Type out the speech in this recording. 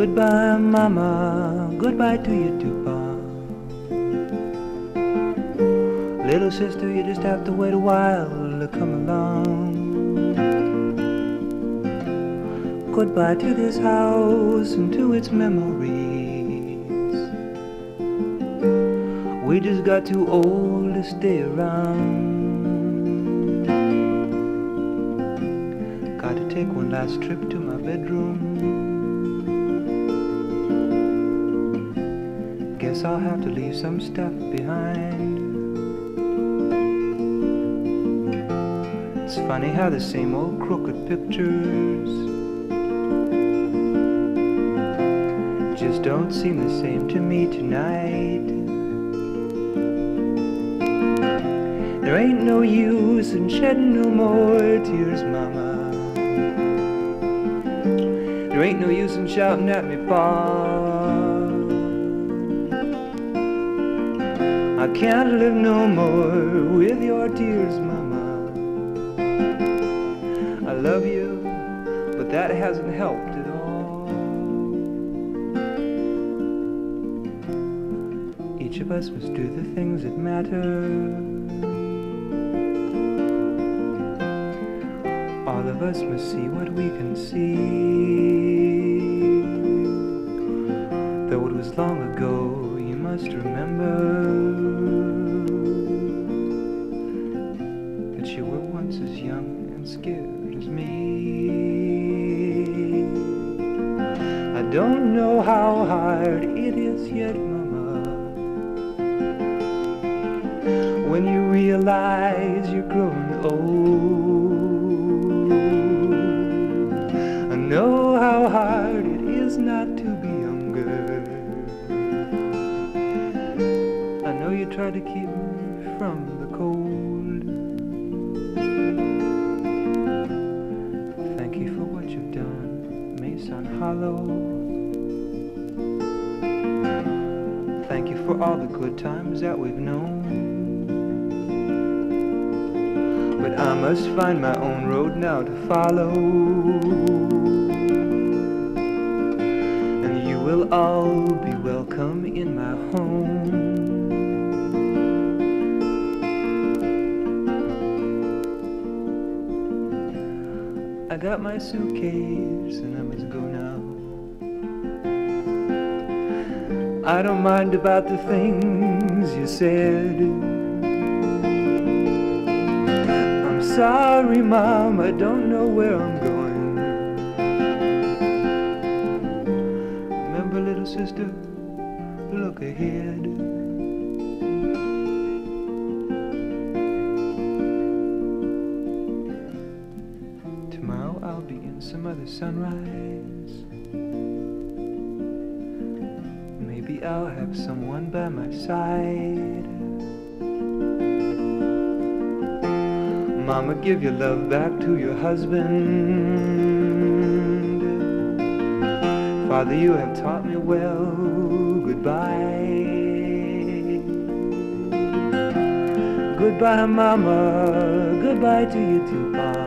Goodbye, mama, goodbye to you too, pa. Little sister, you just have to wait a while to come along. Goodbye to this house and to its memories. We just got too old to stay around. Got to take one last trip to my bedroom. Guess I'll have to leave some stuff behind. It's funny how the same old crooked pictures just don't seem the same to me tonight. There ain't no use in shedding no more tears, mama. There ain't no use in shouting at me, pa. I can't live no more with your tears, mama. I love you, but that hasn't helped at all. Each of us must do the things that matter. All of us must see what we can see. Though it was long ago, you must remember that you were once as young and scared as me. I don't know how hard it is yet, mama, when you realize you're growing old. I know how hard it is not to be younger. I know you try to keep me from the cold. Thank you for what you've done. May sound hollow. Thank you for all the good times that we've known. But I must find my own road now to follow. And you will all be welcome in my home. I got my suitcase and I must go now. I don't mind about the things you said. I'm sorry, Mom, I don't know where I'm going. Remember, little sister, look ahead. Tomorrow I'll be in some other sunrise. Maybe I'll have someone by my side. Mama, give your love back to your husband. Father, you have taught me well. Goodbye. Goodbye, Mama. Goodbye to you too, Pa.